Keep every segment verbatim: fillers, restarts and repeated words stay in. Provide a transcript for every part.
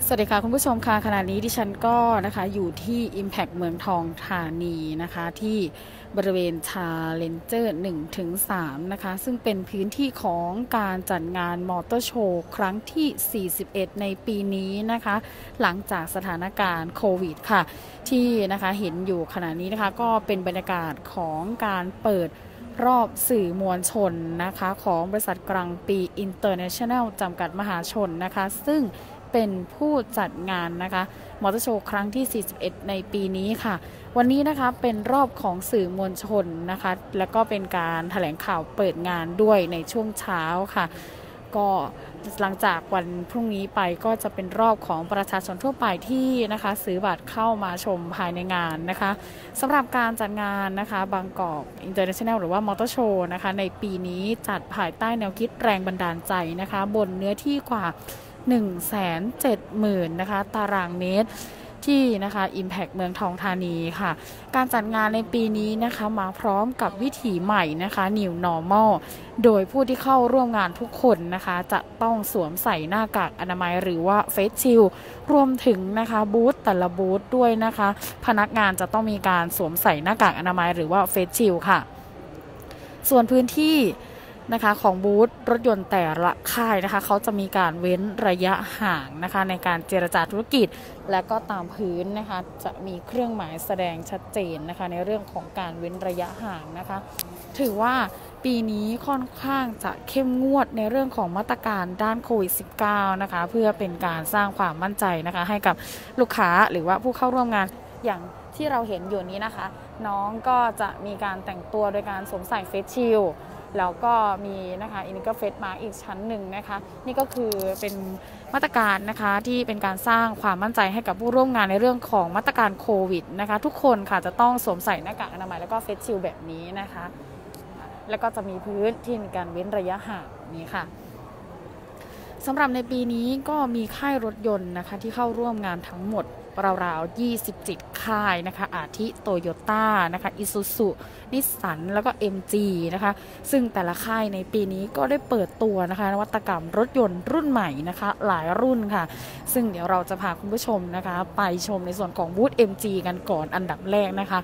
สวัสดีค่ะคุณผู้ชมค่ะขณะนี้ดิฉันก็นะคะอยู่ที่ Impact เมืองทองธานีนะคะที่บริเวณชาเลนเจอร์ หนึ่งถึงสาม นะคะซึ่งเป็นพื้นที่ของการจัดงานมอเตอร์โชว์ครั้งที่ สี่สิบเอ็ด ในปีนี้นะคะหลังจากสถานการณ์โควิดค่ะที่นะคะเห็นอยู่ขณะนี้นะคะก็เป็นบรรยากาศของการเปิดรอบสื่อมวลชนนะคะของบริษัทกลางปีอินเตอร์เนชั่นแนลจำกัดมหาชนนะคะซึ่งเป็นผู้จัดงานนะคะมอเตอร์โชว์ครั้งที่ สี่สิบเอ็ด ในปีนี้ค่ะวันนี้นะคะเป็นรอบของสื่อมวลชนนะคะและก็เป็นการแถลงข่าวเปิดงานด้วยในช่วงเช้าค่ะก็หลังจากวันพรุ่งนี้ไปก็จะเป็นรอบของประชาชนทั่วไปที่นะคะซื้อบัตรเข้ามาชมภายในงานนะคะสำหรับการจัดงานนะคะบางกอกอินเตอร์เนชั่นแนลหรือว่ามอเตอร์โชว์นะคะในปีนี้จัดภายใต้แนวคิดแรงบันดาลใจนะคะบนเนื้อที่กว่าหนึ่งแสนเจ็ดหมื่น นะคะตารางเมตรที่นะคะ Impact เมืองทองธานีค่ะการจัดงานในปีนี้นะคะมาพร้อมกับวิถีใหม่นะคะ New Normal โดยผู้ที่เข้าร่วมงานทุกคนนะคะจะต้องสวมใส่หน้ากากอนามัยหรือว่า Face Shield รวมถึงนะคะบูธแต่ละบูธด้วยนะคะพนักงานจะต้องมีการสวมใส่หน้ากากอนามัยหรือว่า Face Shield ค่ะส่วนพื้นที่นะคะของบูธรถยนต์แต่ละค่ายนะคะเขาจะมีการเว้นระยะห่างนะคะในการเจรจาธุรกิจและก็ตามพื้นนะคะจะมีเครื่องหมายแสดงชัดเจนนะคะในเรื่องของการเว้นระยะห่างนะคะถือว่าปีนี้ค่อนข้างจะเข้มงวดในเรื่องของมาตรการด้านโควิด สิบเก้า นะคะเพื่อเป็นการสร้างความมั่นใจนะคะให้กับลูกค้าหรือว่าผู้เข้าร่วมงานอย่างที่เราเห็นอยู่นี้นะคะน้องก็จะมีการแต่งตัวโดยการสวมใส่เฟซชิลด์แล้วก็มีนะคะอินก็เฟสมาอีกชั้นหนึ่งนะคะนี่ก็คือเป็นมาตรการนะคะที่เป็นการสร้างความมั่นใจให้กับผู้ร่วมงานในเรื่องของมาตรการโควิดนะคะทุกคนค่ะจะต้องสวมใส่หน้ากากอนามัยแล้วก็เฟสชิลด์แบบนี้นะคะแล้วก็จะมีพื้นที่ในการเว้นระยะห่างนี้ค่ะสำหรับในปีนี้ก็มีค่ายรถยนต์นะคะที่เข้าร่วมงานทั้งหมดราวๆยี่สิบเจ็ดค่ายนะคะอาทิโตโยต้านะคะอิซูซุนิสสันแล้วก็ เอ็ม จี นะคะซึ่งแต่ละค่ายในปีนี้ก็ได้เปิดตัวนะคะนวัตกรรมรถยนต์รุ่นใหม่นะคะหลายรุ่นค่ะซึ่งเดี๋ยวเราจะพาคุณผู้ชมนะคะไปชมในส่วนของบูธ เอ็ม จี กันก่อนอันดับแรกนะคะ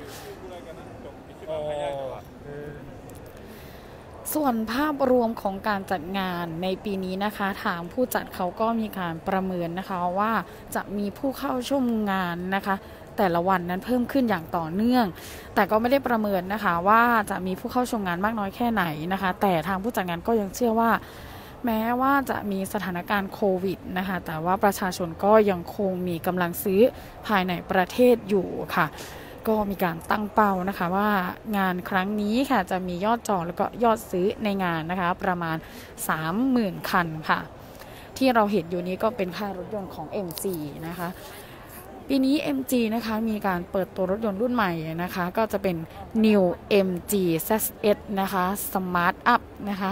ส่วนภาพรวมของการจัดงานในปีนี้นะคะทางผู้จัดเขาก็มีการประเมินนะคะว่าจะมีผู้เข้าชมงานนะคะแต่ละวันนั้นเพิ่มขึ้นอย่างต่อเนื่องแต่ก็ไม่ได้ประเมินนะคะว่าจะมีผู้เข้าชมงานมากน้อยแค่ไหนนะคะแต่ทางผู้จัดงานก็ยังเชื่อว่าแม้ว่าจะมีสถานการณ์โควิดนะคะแต่ว่าประชาชนก็ยังคงมีกำลังซื้อภายในประเทศอยู่ค่ะก็มีการตั้งเป้านะคะว่างานครั้งนี้ค่ะจะมียอดจองแล้วก็ยอดซื้อในงานนะคะประมาณ สามหมื่น คันค่ะที่เราเห็นอยู่นี้ก็เป็นค่ายรถยนต์ของ เอ็ม จี นะคะปีนี้ เอ็ม จี นะคะมีการเปิดตัวรถยนต์รุ่นใหม่นะคะก็จะเป็น New เอ็ม จี แซด เอส นะคะ Smart Up นะคะ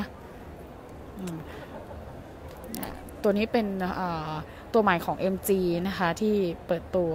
ตัวนี้เป็นตัวใหม่ของ เอ็ม จี นะคะที่เปิดตัว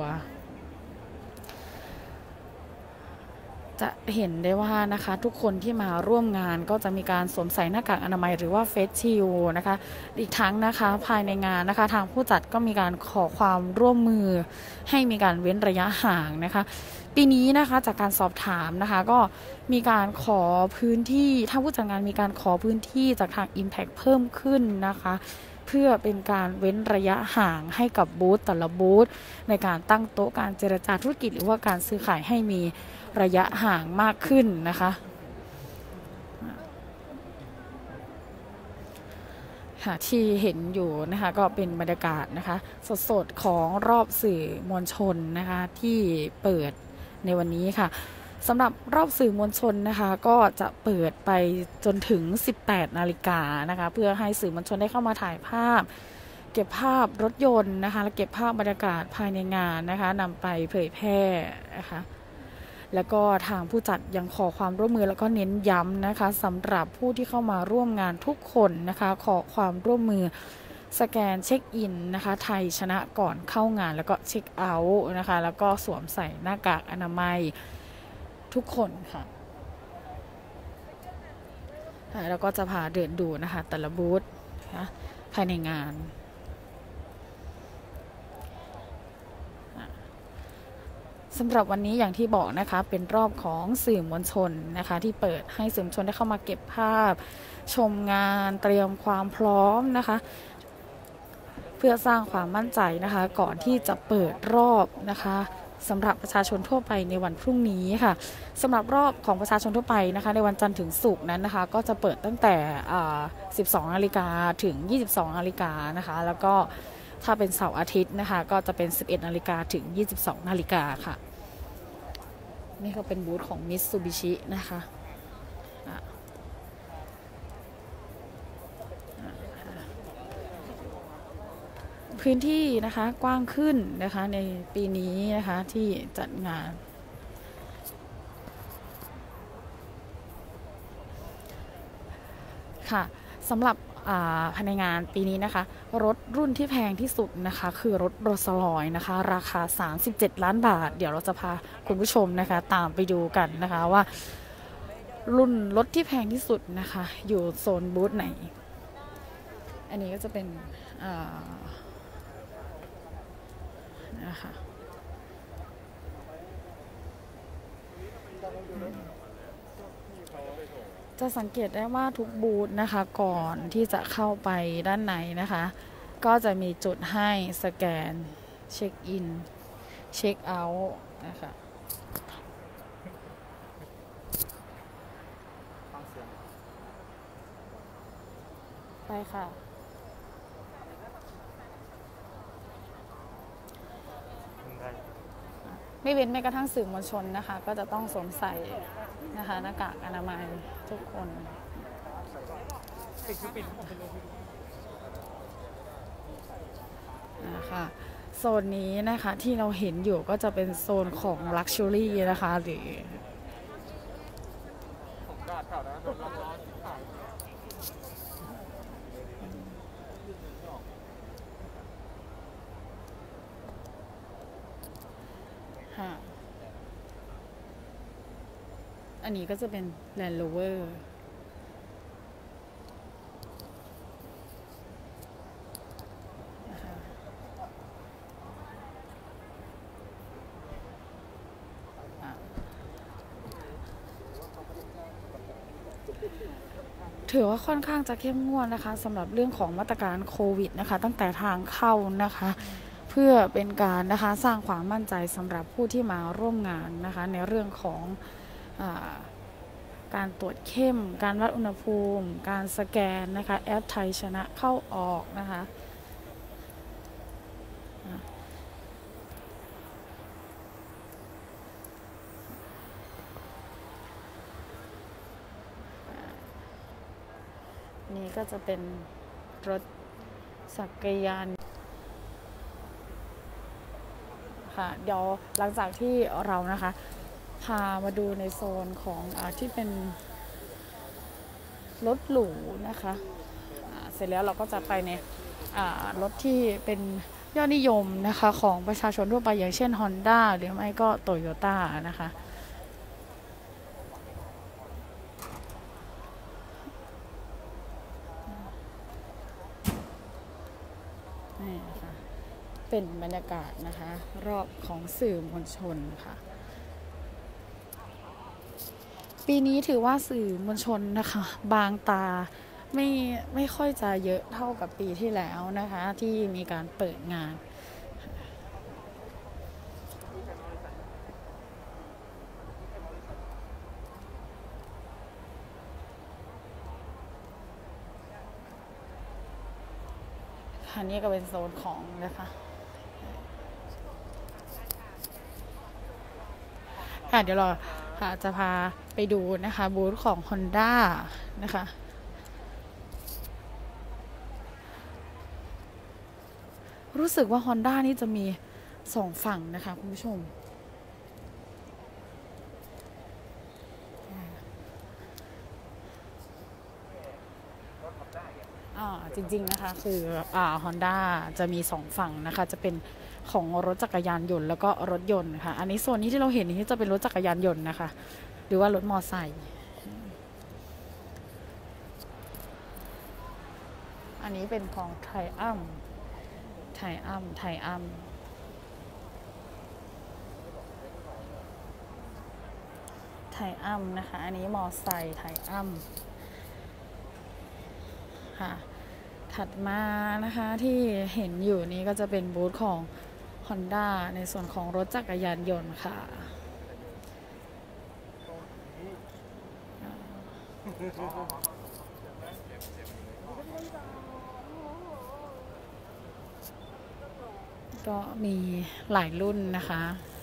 จะเห็นได้ว่านะคะทุกคนที่มาร่วมงานก็จะมีการสวมใส่หน้ากากอนามัยหรือว่าเฟสชิลด์นะคะอีกทั้งนะคะภายในงานนะคะทางผู้จัดก็มีการขอความร่วมมือให้มีการเว้นระยะห่างนะคะปีนี้นะคะจากการสอบถามนะคะก็มีการขอพื้นที่ทางผู้จัดงานมีการขอพื้นที่จากทาง Impact เพิ่มขึ้นนะคะเพื่อเป็นการเว้นระยะห่างให้กับบูธแต่ละบูธในการตั้งโต๊ะการเจรจาธุรกิจหรือว่าการซื้อขายให้มีระยะห่างมากขึ้นนะคะที่เห็นอยู่นะคะก็เป็นบรรยากาศนะคะสดๆของรอบสื่อมวลชนนะคะที่เปิดในวันนี้ค่ะสำหรับรอบสื่อมวลชนนะคะก็จะเปิดไปจนถึง สิบแปด นาฬิกานะคะเพื่อให้สื่อมวลชนได้เข้ามาถ่ายภาพเก็บภาพรถยนต์นะคะและเก็บภาพบรรยากาศภายในงานนะคะนำไปเผยแพร่นะคะแล้วก็ทางผู้จัดยังขอความร่วมมือแล้วก็เน้นย้ำนะคะสำหรับผู้ที่เข้ามาร่วมงานทุกคนนะคะขอความร่วมมือสแกนเช็คอินนะคะไทยชนะก่อนเข้างานแล้วก็เช็คเอาท์นะคะแล้วก็สวมใส่หน้ากากอนามัยทุกคนค่ะแล้วก็จะพาเดินดูนะคะแต่ละบูธภายในงานสำหรับวันนี้อย่างที่บอกนะคะเป็นรอบของสื่อมวลชนนะคะที่เปิดให้สื่อมวลชนได้เข้ามาเก็บภาพชมงานเตรียมความพร้อมนะคะเพื่อสร้างความมั่นใจนะคะก่อนที่จะเปิดรอบนะคะสำหรับประชาชนทั่วไปในวันพรุ่งนี้ค่ะสำหรับรอบของประชาชนทั่วไปนะคะในวันจันทร์ถึงศุกร์นั้นนะคะก็จะเปิดตั้งแต่สิบสองนาฬิกาถึงยี่สิบสองนาฬิกานะคะแล้วก็ถ้าเป็นเสาร์อาทิตย์นะคะก็จะเป็นสิบเอ็ดนาฬิกาถึงยี่สิบสองนาฬิกาค่ะนี่ก็เป็นบูธของ Mitsubishi นะคะพื้นที่นะคะกว้างขึ้นนะคะในปีนี้นะคะที่จัดงานค่ะสำหรับภายในงานปีนี้นะคะรถรุ่นที่แพงที่สุดนะคะคือรถโรลส์รอยซ์นะคะราคาสามสิบเจ็ดล้านบาทเดี๋ยวเราจะพาคุณผู้ชมนะคะตามไปดูกันนะคะว่ารุ่นรถที่แพงที่สุดนะคะอยู่โซนบูธไหนอันนี้ก็จะเป็นนะคะจะสังเกตได้ว่าทุกบูธนะคะก่อนที่จะเข้าไปด้านในนะคะก็จะมีจุดให้สแกนเช็คอินเช็คเอาท์นะคะไปค่ะไม่เว้นแม้กระทั่งสื่อมวลชนนะคะก็จะต้องสวมใส่นะคะหน้ากากอนามัยทุกคนนะคะโซนนี้นะคะที่เราเห็นอยู่ก็จะเป็นโซนของ Luxury นะคะหรืออันนี้ก็จะเป็น Land Rover นะคะถือว่าค่อนข้างจะเข้มงวดนะคะสำหรับเรื่องของมาตรการโควิดนะคะตั้งแต่ทางเข้านะคะเพื่อเป็นการนะคะสร้างความมั่นใจสำหรับผู้ที่มาร่วมงานนะคะในเรื่องของการตรวจเข้มการวัดอุณหภูมิการสแกนนะคะแอปไทยชนะเข้าออกนะคะนี่ก็จะเป็นรถจักรยานค่ะเดี๋ยวหลังจากที่เรานะคะพามาดูในโซนของอที่เป็นรถหรูนะคะเสร็จแล้วเราก็จะไปในรถที่เป็นยอดนิยมนะคะของประชาชนทั่วไปอย่างเช่น Honda หรือไม่ก็ Toyota นะคะนี่ค่ะเป็นบรรยากาศนะคะรอบของสื่อมวลชนค่ะปีนี้ถือว่าสื่อมวลชนนะคะบางตาไม่ไม่ค่อยจะเยอะเท่ากับปีที่แล้วนะคะที่มีการเปิดงานอันนี้ก็เป็นโซนของนะคะค่ะเดี๋ยวเราจะพาไปดูนะคะบูธของ Honda นะคะรู้สึกว่า Honda นี่จะมีสองฝั่งนะคะคุณผู้ชมจริงๆนะคะคืออ่า Honda จะมีสองฝั่งนะคะจะเป็นของรถจักรยานยนต์แล้วก็รถยนต์ค่ะอันนี้โซนนี้ที่เราเห็นนี้จะเป็นรถจักรยานยนต์นะคะหรือว่ารถมอเตอร์ไซค์อันนี้เป็นของไทอัมไทอัมไทอัมไทยอ้ำนะคะอันนี้มอไซค์ไทยอ้ำค่ะถัดมานะคะที่เห็นอยู่นี้ก็จะเป็นบูธของ Honda ในส่วนของรถจักรยานยนต์ค่ะก็มีหลายรุ่นนะคะ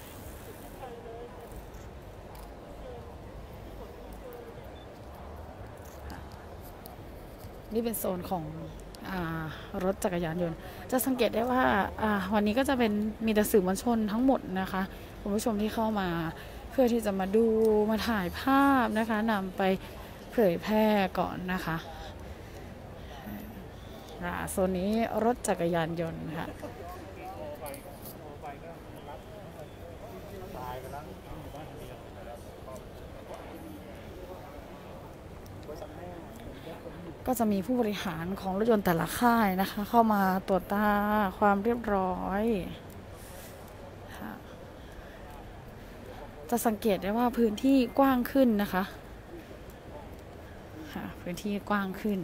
นี่เป็นโซนของรถจักรยานยนต์จะสังเกตได้ว่าวันนี้ก็จะเป็นมีแต่สื่อมวลชนทั้งหมดนะคะคุณผู้ชมที่เข้ามาเพื่อที่จะมาดูมาถ่ายภาพนะคะนำไปเผยแพร่ก่อนนะคะโซนนี้รถจักรยานยนต์ค่ะก็จะมีผู้บริหารของรถยนต์แต่ละค่ายนะคะเข้ามาตรวจตาความเรียบร้อยจะสังเกตได้ว่าพื้นที่กว้างขึ้นนะคะพื้นที่กว้างขึ้น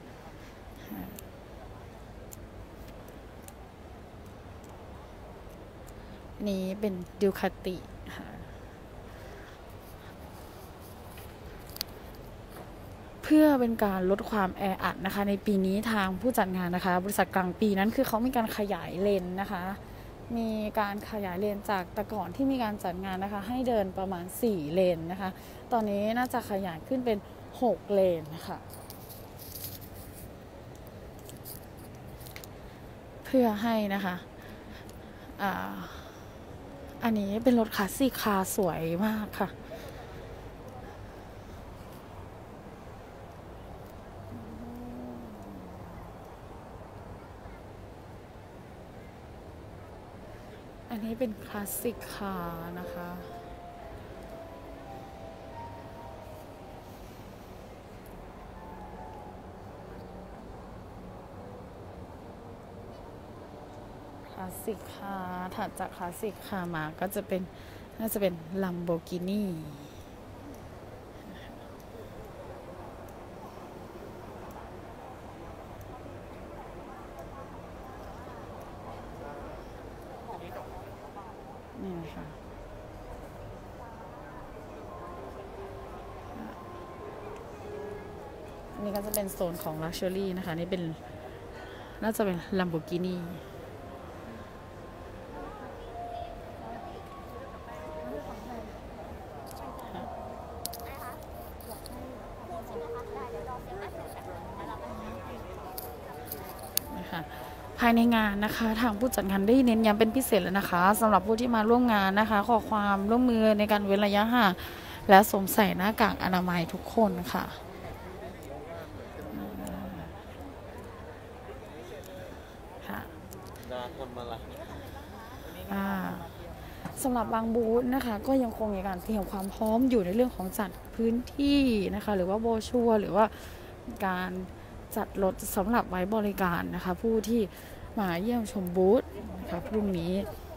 นี้เป็นดูคาติเพื่อเป็นการลดความแออัดนะคะในปีนี้ทางผู้จัดงานนะคะบริษัทกลางปีนั้นคือเขามีการขยายเลนนะคะมีการขยายเลนจากแต่ก่อนที่มีการจัดงานนะคะให้เดินประมาณสี่เลนนะคะตอนนี้น่าจะขยายขึ้นเป็นหกเลนนะคะเพื่อให้นะคะอ่าอันนี้เป็นรถคลาสสิกคาร์สวยมากค่ะอันนี้เป็นคลาสสิกคาร์นะคะคลาสสิกคาร์ถัดจากคลาสสิกคาร์มาก็จะเป็นน่าจะเป็น Lamborghini นี่ค่ะนี่ก็จะเป็นโซนของ Luxury นะคะนี่เป็นน่าจะเป็น Lamborghiniภายในงานนะคะทางผู้จัดงานได้เน้นย้ำเป็นพิเศษเลยนะคะสำหรับผู้ที่มาร่วมงานนะคะขอความร่วมมือในการเว้นระยะห่างและสวมใส่หน้ากากอนามัยทุกคนค่ะค่ะสำหรับบางบูธนะคะก็ยังคงมีการเตรียมความพร้อมอยู่ในเรื่องของจัดพื้นที่นะคะหรือว่าโบชัวหรือว่าการจัดรถสำหรับไว้บริการนะคะผู้ที่มาเยี่ยมชมบูธนะคะพรุ่งนี้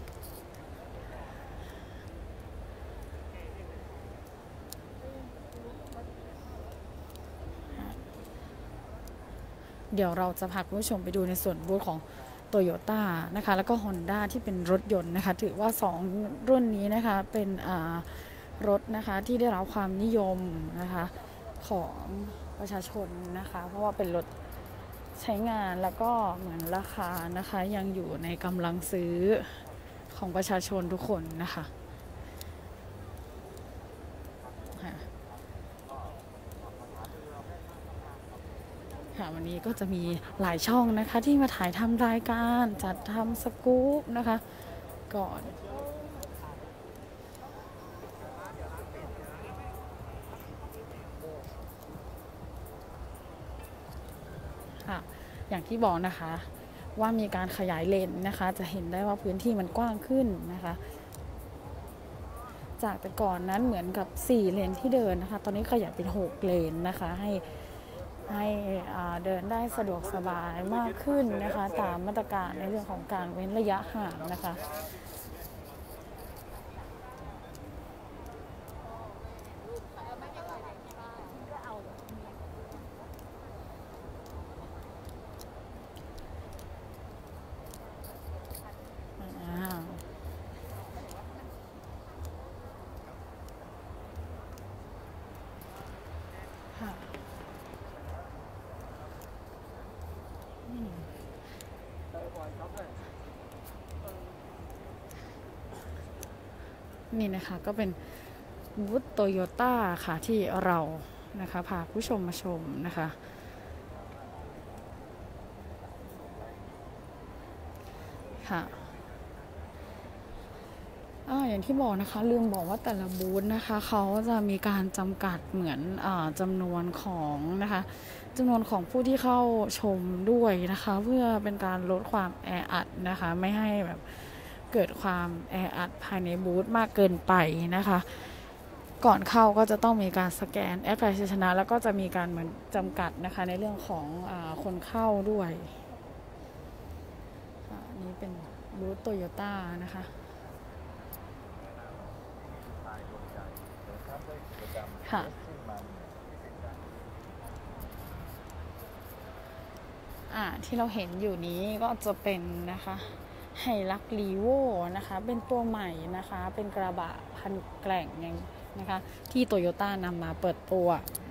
เดี๋ยวเราจะพาคุณผู้ชมไปดูในส่วนบูธของ Toyota นะคะแล้วก็ Honda ที่เป็นรถยนต์นะคะถือว่าสองรุ่นนี้นะคะเป็นรถนะคะที่ได้รับความนิยมนะคะของประชาชนนะคะเพราะว่าเป็นรถใช้งานแล้วก็เหมือนราคานะคะยังอยู่ในกำลังซื้อของประชาชนทุกคนนะคะค่ะวันนี้ก็จะมีหลายช่องนะคะที่มาถ่ายทำรายการจัดทำสกู๊ปนะคะก่อนอย่างที่บอกนะคะว่ามีการขยายเลนนะคะจะเห็นได้ว่าพื้นที่มันกว้างขึ้นนะคะจากแต่ก่อนนั้นเหมือนกับสี่เลนที่เดินนะคะตอนนี้ขยายเป็นหกเลนนะคะให้ให้เดินได้สะดวกสบายมากขึ้นนะคะตามมาตรการในเรื่องของการเว้นระยะห่างนะคะนี่นะคะก็เป็นบูธโตโยต้าค่ะที่เรานะคะพาผู้ชมมาชมนะคะค่ะอ่าอย่างที่บอกนะคะลืมบอกว่าแต่ละบูธนะคะเขาจะมีการจำกัดเหมือนอ่าจำนวนของนะคะจำนวนของผู้ที่เข้าชมด้วยนะคะเพื่อเป็นการลดความแออัดนะคะไม่ให้แบบเกิดความแออัดภายในบูธมากเกินไปนะคะก่อนเข้าก็จะต้องมีการสแกนแอปพลิเคชันแล้วก็จะมีการเหมือนจำกัดนะคะในเรื่องของอ่าคนเข้าด้วยนี่เป็นบูธโตโยต้านะคะค่ะอ่าที่เราเห็นอยู่นี้ก็จะเป็นนะคะไฮลักลีโวนะคะเป็นตัวใหม่นะคะเป็นกระบะพันแกล่งยังนะคะที่โตโยต้านำมาเปิดตัว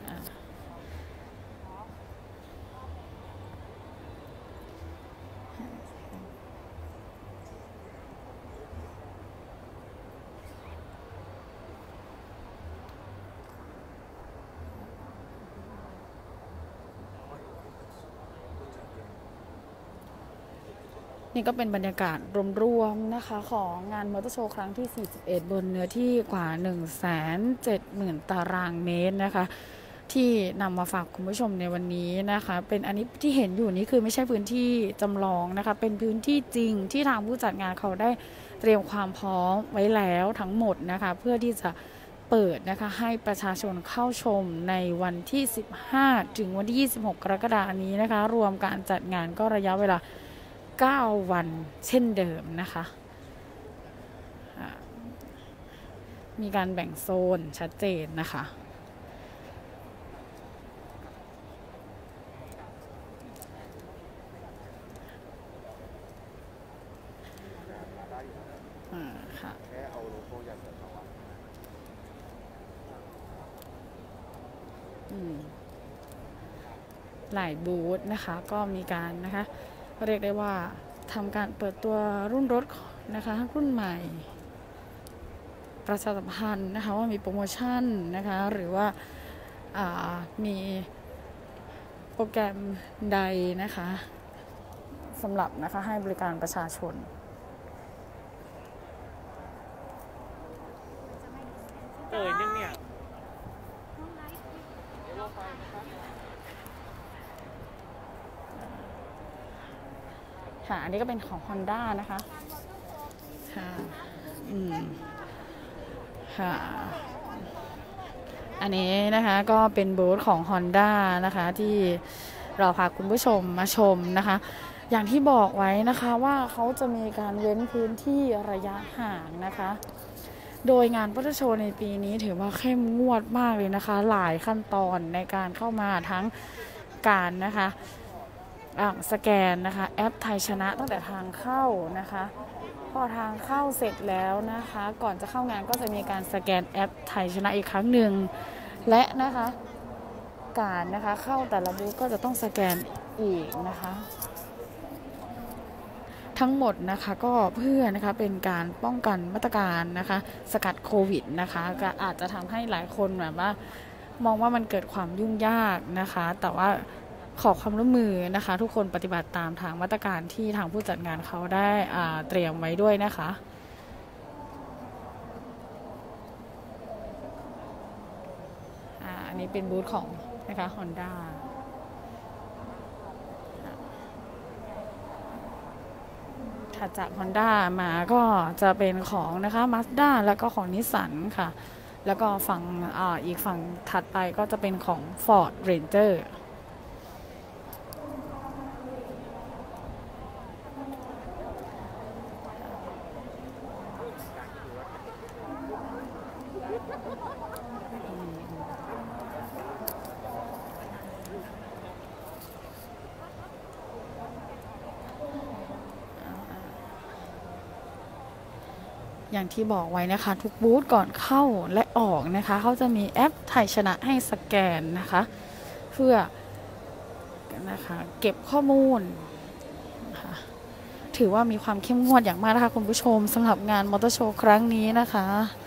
นี่ก็เป็นบรรยากาศรวมๆนะคะของงานมอเตอร์โชว์ครั้งที่สี่สิบเอ็ดบนเนื้อที่กว่า หนึ่งแสนเจ็ดหมื่น ตารางเมตรนะคะที่นำมาฝากคุณผู้ชมในวันนี้นะคะเป็นอันนี้ที่เห็นอยู่นี้คือไม่ใช่พื้นที่จำลองนะคะเป็นพื้นที่จริงที่ทางผู้จัดงานเขาได้เตรียมความพร้อมไว้แล้วทั้งหมดนะคะเพื่อที่จะเปิดนะคะให้ประชาชนเข้าชมในวันที่สิบห้าถึงวันที่ยี่สิบหกกรกฎาคมนี้นะคะรวมการจัดงานก็ระยะเวลาเก้าวันเช่นเดิมนะคะมีการแบ่งโซนชัดเจนนะคะอ่าค่ะแค่เอาโลโก้ยันเสร็จแล้วอืมหลายบูธนะคะก็มีการนะคะเรียกได้ว่าทำการเปิดตัวรุ่นรถนะคะรุ่นใหม่ประชาสัมพันธ์นะคะว่ามีโปรโมชั่นนะคะหรือว่ามีโปรแกรมใดนะคะสำหรับนะคะให้บริการประชาชนเออยังเนี่ยค่ะอันนี้ก็เป็นของ Honda นะคะค่ะอืมค่ะอันนี้นะคะก็เป็นบูธของ Honda นะคะที่เราพาคุณผู้ชมมาชมนะคะอย่างที่บอกไว้นะคะว่าเขาจะมีการเว้นพื้นที่ระยะห่างนะคะโดยงานมอเตอร์โชว์ในปีนี้ถือว่าเข้มงวดมากเลยนะคะหลายขั้นตอนในการเข้ามาทั้งการนะคะสแกนนะคะแอปไทยชนะตั้งแต่ทางเข้านะคะพอทางเข้าเสร็จแล้วนะคะก่อนจะเข้างานก็จะมีการสแกนแอปไทยชนะอีกครั้งหนึ่งและนะคะการนะคะเข้าแต่ละบูธก็จะต้องสแกนอีกนะคะทั้งหมดนะคะก็เพื่อนะคะเป็นการป้องกันมาตรการนะคะสกัดโควิดนะคะก็อาจจะทำให้หลายคนแบบว่ามองว่ามันเกิดความยุ่งยากนะคะแต่ว่าขอความร่วมมือนะคะทุกคนปฏิบัติตามทางมาตรการที่ทางผู้จัดงานเขาได้เตรียมไว้ด้วยนะคะอันนี้เป็นบูธของนะคะ Honda ถัดจาก Honda มาก็จะเป็นของนะคะ Mazda แล้วก็ของ Nissan ค่ะแล้วก็ฝั่ง อ, อีกฝั่งถัดไปก็จะเป็นของ Ford Rangerอย่างที่บอกไว้นะคะทุกบูธก่อนเข้าและออกนะคะเขาจะมีแอปไทยชนะให้สแกนนะคะเพื่อนะคะเก็บข้อมูลนะคะถือว่ามีความเข้มงวดอย่างมากนะคะคุณผู้ชมสำหรับงานมอเตอร์โชว์ครั้งนี้นะคะ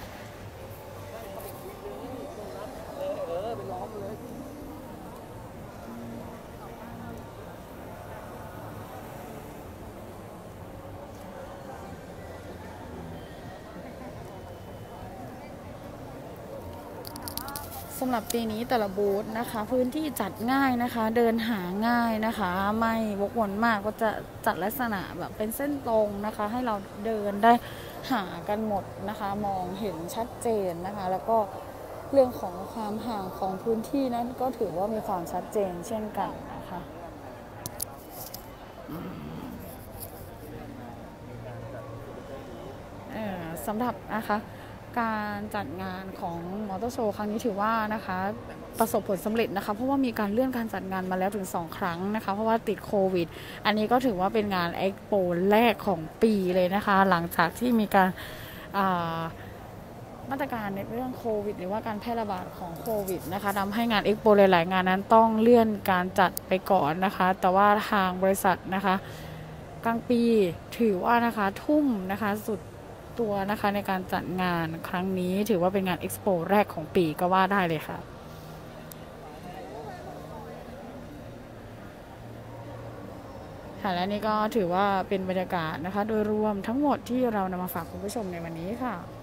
สำหรับปีนี้แต่ละบูธนะคะพื้นที่จัดง่ายนะคะเดินหาง่ายนะคะไม่วกวนมากก็จะจัดลักษณะแบบเป็นเส้นตรงนะคะให้เราเดินได้หากันหมดนะคะมองเห็นชัดเจนนะคะแล้วก็เรื่องของความห่างของพื้นที่นั้นก็ถือว่ามีความชัดเจนเช่นกันนะคะสำหรับนะคะการจัดงานของมอเตอร์โชว์ครั้งนี้ถือว่านะคะประสบผลสำเร็จนะคะเพราะว่ามีการเลื่อนการจัดงานมาแล้วถึงสองครั้งนะคะเพราะว่าติดโควิดอันนี้ก็ถือว่าเป็นงานเอ็กโปแรกของปีเลยนะคะหลังจากที่มีการมาตรการในเรื่องโควิดหรือว่าการแพร่ระบาดของโควิดนะคะทำให้งานเอ็กโปหลายๆงานนั้นต้องเลื่อนการจัดไปก่อนนะคะแต่ว่าทางบริษัทนะคะกลางปีถือว่านะคะทุ่มนะคะสุดตัวนะคะในการจัดงานครั้งนี้ถือว่าเป็นงานเอ็กซ์โปแรกของปีก็ว่าได้เลยค่ะค่ะและนี่ก็ถือว่าเป็นบรรยากาศนะคะโดยรวมทั้งหมดที่เรานำมาฝากคุณผู้ชมในวันนี้ค่ะ